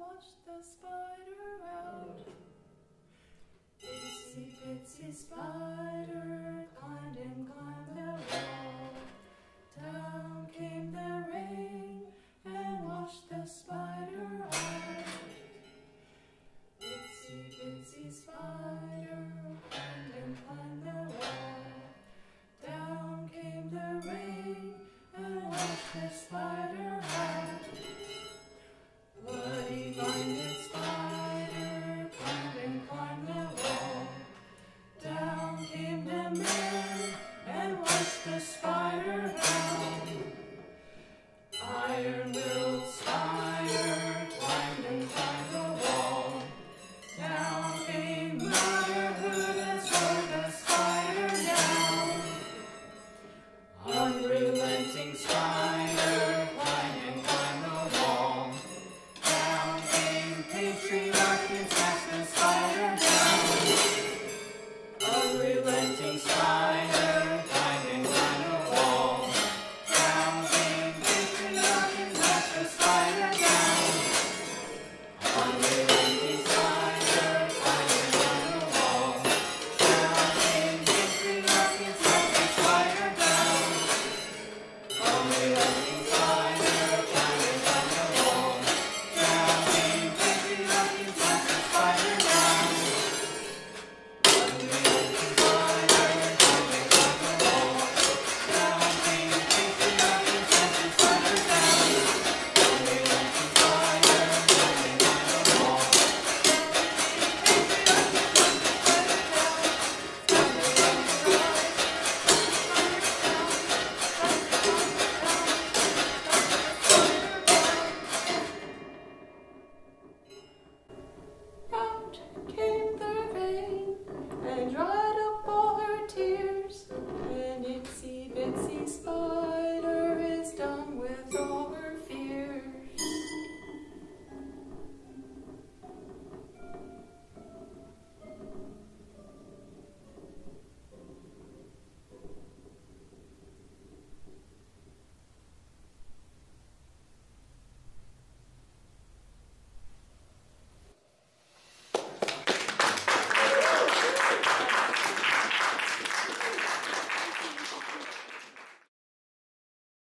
watched the spider out. Itsy bitsy spider climbed and climbed the wall. Down came the rain and washed the spider out. Itsy bitsy spider climbed and climbed the wall. Down came the rain and washed the spider out. Bloody blinded spider climbed and climbed the wall. Down came the man and washed the spider down. Iron-willed spider climbed and climbed the wall. Down came motherhood and swore the spider down. Unrelenting spider climbed and climbed the wall. Down came patriarchy and smashed the spider down. Unrelenting spider climbed and climbed the wall. Down came patriarchy and smashed the spider down.